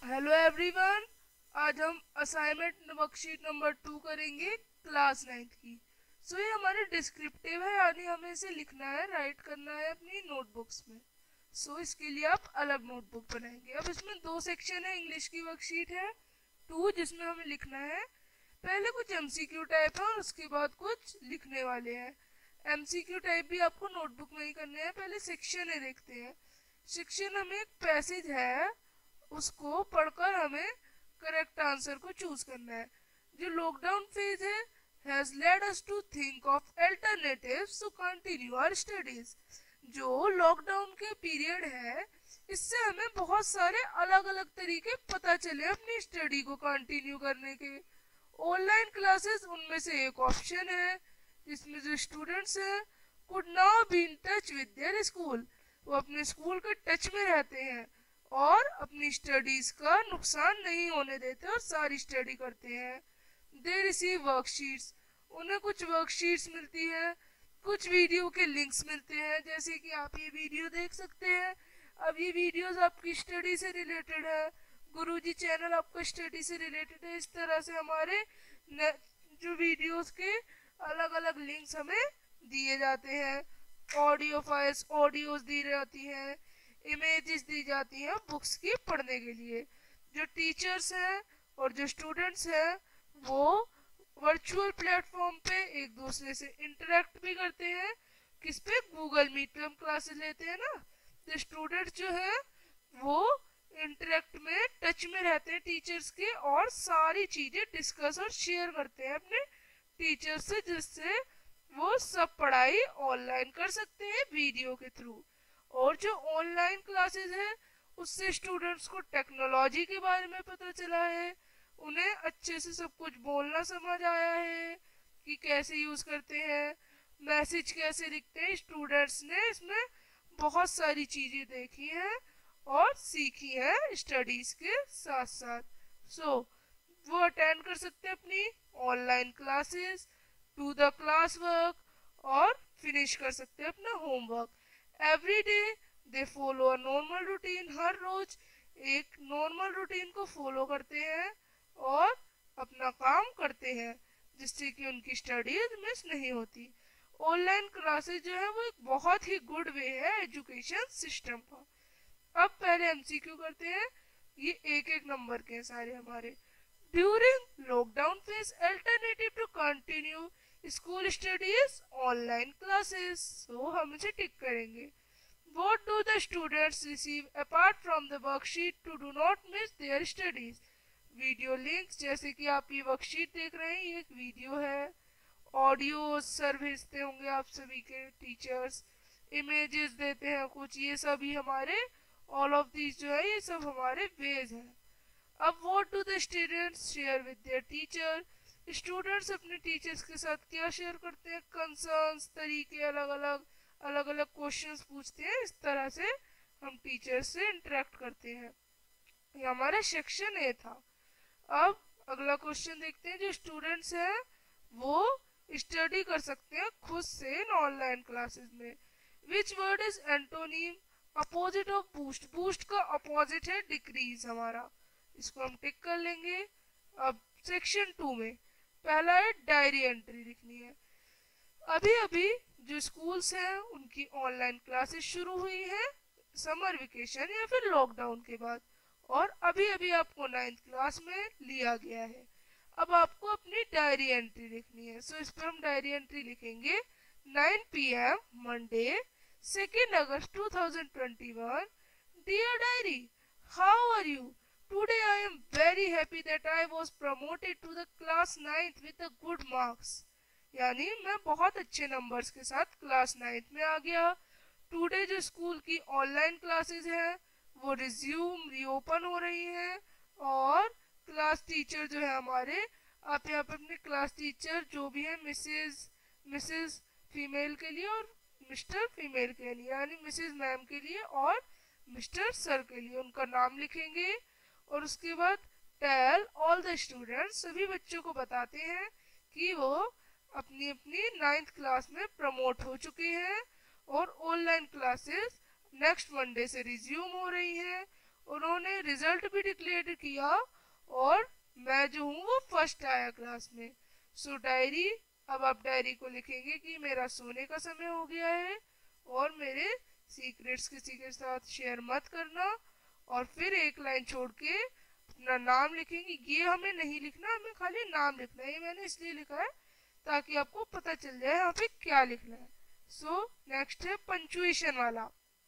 Hello everyone. आज हम assignment worksheet number 2 करेंगे क्लास 9 की। ये हमारे डिस्क्रिप्टिव है, यानी हमें इसे लिखना है, राइट करना है अपनी नोटबुक्स में। इसके लिए आप अलग नोटबुक बनाएंगे। अब इसमें दो सेक्शन है। इंग्लिश की वर्कशीट है 2 जिसमें हमें लिखना है। पहले कुछ एमसीक्यू टाइप है और उसके बाद कुछ लिखने वाले हैं। एमसीक्यू टाइप भी आपको नोटबुक में ही करने हैं। पहले सेक्शन है, देखते हैं। सेक्शन हमें एक पैसेज है, उसको पढ़कर हमें करेक्ट आंसर को चूज करना है। जो लॉकडाउन फेज है has led us to think of alternatives to continue our studies। जो लॉकडाउन के पीरियड है, इससे हमें बहुत सारे अलग अलग तरीके पता चले अपनी स्टडी को कंटिन्यू करने के। ऑनलाइन क्लासेस उनमें से एक ऑप्शन है, जिसमें जो स्टूडेंट्स हैं could now be in touch with their school. वो अपने स्कूल के टच में रहते हैं और अपनी स्टडीज का नुकसान नहीं होने देते और सारी स्टडी करते हैं। दे रिसीव वर्कशीट्स, उन्हें कुछ वर्कशीट्स मिलती है, कुछ वीडियो के लिंक्स मिलते हैं, जैसे कि आप ये वीडियो देख सकते हैं। अब ये वीडियोस आपकी स्टडी से रिलेटेड है। गुरुजी चैनल आपका स्टडी से रिलेटेड है। इस तरह से हमारे जो वीडियोस के अलग अलग लिंक्स हमें दिए जाते हैं। ऑडियो फाइल्स, ऑडियोज दी जाती हैं, इमेजेस दी जाती हैं बुक्स की पढ़ने के लिए। जो टीचर्स हैं और जो स्टूडेंट्स हैं वो वर्चुअल प्लेटफॉर्म पे एक दूसरे से इंटरेक्ट भी करते हैं। किस पे? गूगल मीट पे हम क्लासेस लेते हैं ना। तो स्टूडेंट्स जो है वो इंटरेक्ट में, टच में रहते हैं टीचर्स के और सारी चीजें डिस्कस और शेयर करते हैं अपने टीचर्स से, जिससे वो सब पढ़ाई ऑनलाइन कर सकते हैं वीडियो के थ्रू। और जो ऑनलाइन क्लासेस है उससे स्टूडेंट्स को टेक्नोलॉजी के बारे में पता चला है। उन्हें अच्छे से सब कुछ बोलना समझ आया है कि कैसे यूज करते हैं, मैसेज कैसे लिखते हैं। स्टूडेंट्स ने इसमें बहुत सारी चीजें देखी हैं और सीखी है स्टडीज के साथ साथ। वो अटेंड कर सकते हैं अपनी online classes, do the class work और फिनिश कर सकते हैं अपना homework. Every day they follow a normal routine, हर रोज एक नॉर्मल रूटीन को फॉलो करते हैं और अपना काम करते हैं, जिससे कि उनकी स्टडीज मिस नहीं होती। ऑनलाइन क्लासेस जो है वो एक बहुत ही गुड वे है एजुकेशन सिस्टम का। अब पहले एमसीक्यू करते हैं। ये एक एक नंबर के हैं सारे हमारे। During lockdown phase alternative to continue school studies online classes. हम इसे टिक करेंगे। What do the students receive apart from the worksheet to do not miss their studies? Video links, जैसे कि आप ये वर्कशीट देख रहे हैं, ये एक वीडियो है। ऑडियो सर भेजते होंगे आप सभी के टीचर्स, इमेजेस देते हैं कुछ, ये सभी हमारे ऑल ऑफ दीज जो है ये सब हमारे वेज हैं। अब what do the students share with their teacher. Students अपने टीचर्स के साथ क्या शेयर करते हैं? कंसर्न्स, तरीके, अलग अलग अलग अलग क्वेश्चंस पूछते हैं। इस तरह से हम टीचर्स से इंटरेक्ट करते हैं। ये हमारा सेक्शन ए था। अब अगला क्वेश्चन देखते हैं। जो स्टूडेंट्स हैं वो स्टडी कर सकते हैं खुद से इन ऑनलाइन क्लासेस में। Which word is antonym opposite of boost? Boost का अपोजिट है डिक्रीज हमारा। इसको हम टिक कर लेंगे। अब सेक्शन 2 में पहला है डायरी एंट्री लिखनी है। अभी अभी जो स्कूल्स हैं उनकी ऑनलाइन क्लासेस शुरू हुई हैं समर वेकेशन या फिर लॉकडाउन के बाद, और अभी अभी आपको 9th क्लास में लिया गया है। अब आपको अपनी डायरी एंट्री लिखनी है। इस पर हम डायरी एंट्री लिखेंगे। 9 PM मंडे 2 अगस्त 2021। Dear diary, how are you? Today I am very happy that I was promoted to the class 9th with a good marks। यानी मैं बहुत अच्छे नंबर्स के साथ क्लास 9th में आ गया। टुडे जो स्कूल की ऑनलाइन क्लासेस हैं वो रीओपन हो रही हैं, और क्लास टीचर जो है हमारे, आप यहाँ पे अपने क्लास टीचर जो भी है, मिसेस फीमेल के लिए और मिस्टर फीमेल के लिए, यानी मिसेस मैम के लिए और मिस्टर सर के लिए उनका नाम लिखेंगे। और उसके बाद टेल ऑल द स्टूडेंट्स, सभी बच्चों को बताते हैं कि वो अपनी अपनी 9th क्लास में प्रमोट हो चुके हैं और ऑनलाइन क्लासेस नेक्स्ट मंडे से रिज्यूम हो रही हैं। उन्होंने रिजल्ट भी डिक्लेयर किया और मैं जो हूँ वो फर्स्ट आया क्लास में। सो डायरी, अब आप डायरी को लिखेंगे कि मेरा सोने का समय हो गया है और मेरे सीक्रेट्स किसी के साथ शेयर मत करना। और फिर एक लाइन छोड़ के अपना नाम लिखेंगे। ये हमें नहीं लिखना, हमें खाली नाम लिखना है। ये मैंने इसलिए लिखा है ताकि आपको पता चल जाए यहाँ पे क्या लिखना है। सो नेक्स्ट है पंचुएशन वाला।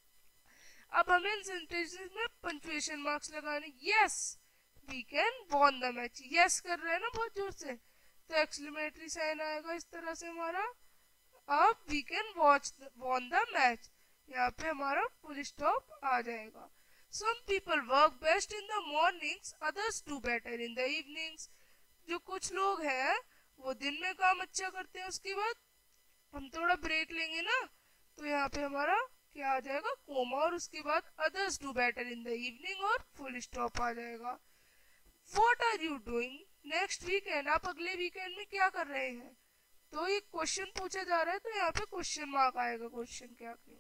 अब हमें इन सेंटेंसेस में पंचुएशन मार्क्स लगाने। Yes we can won the match. Yes कर रहे हैं ना बहुत जोर से, तो एक्सक्लेमेटरी साइन आएगा इस तरह से हमारा। अब we can won the match, यहाँ पे हमारा फुल स्टॉप आ जाएगा। Some people work best in the mornings, others do better in the evenings. जो कुछ लोग हैं वो दिन में काम अच्छा करते हैं, उसके बाद हम थोड़ा ब्रेक लेंगे ना, तो यहाँ पे हमारा क्या आ जाएगा, कोमा, और उसके बाद others do better in the evening और फुल स्टॉप आ जाएगा। What are you doing next weekend, आप अगले वीकेंड में क्या कर रहे हैं। तो ये क्वेश्चन पूछा जा रहा है, तो यहाँ पे क्वेश्चन मार्क आएगा क्वेश्चन के आगे।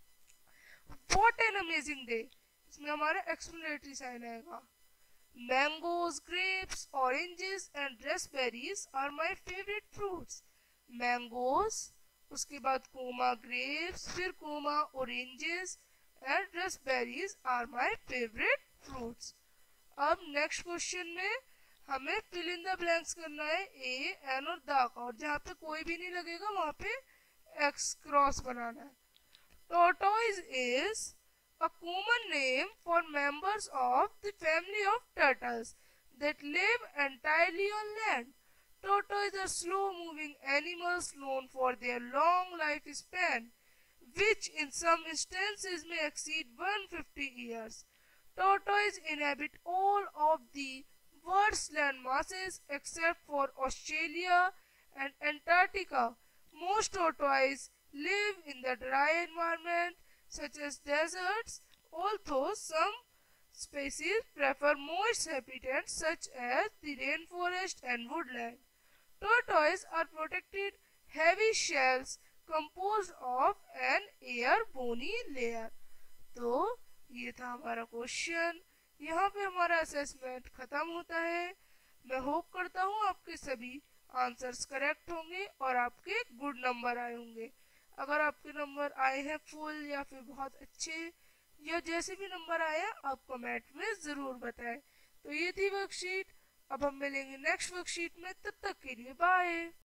व्हाट एन अमेजिंग डे, इसमें हमारा एक्सप्लेनेटरी साइन आएगा। Mangoes, grapes, oranges and raspberries are my favourite fruits. Mangoes, उसके बाद कोमा ग्रेप्स, फिर comma oranges and raspberries are my favourite fruits. अब नेक्स्ट क्वेश्चन में हमें फिल इन द ब्लैंक्स करना है, ए, एन और द का, और जहाँ पे कोई भी नहीं लगेगा वहां पे एक्स क्रॉस बनाना है। Tortoise is a common name for members of the family of turtles that live entirely on land. Tortoises are slow-moving animals known for their long lifespan, which in some instances may exceed 150 years. Tortoises inhabit all of the world's land masses except for Australia and Antarctica. Most tortoises live in the dry environment such as deserts, although some species prefer moist habitats such as the rainforest and woodland. Tortoises are protected heavy shells composed of an air bony layer. तो ये था हमारा question. यहाँ पे हमारा assessment खत्म होता है। मैं होप करता हूँ आपके सभी आंसर्स करेक्ट होंगे और आपके गुड नंबर आए होंगे। अगर आपके नंबर आए हैं फुल या फिर बहुत अच्छे या जैसे भी नंबर आया आप कमेंट में ज़रूर बताएं। तो ये थी वर्कशीट। अब हम मिलेंगे नेक्स्ट वर्कशीट में, तब तक के लिए बाय।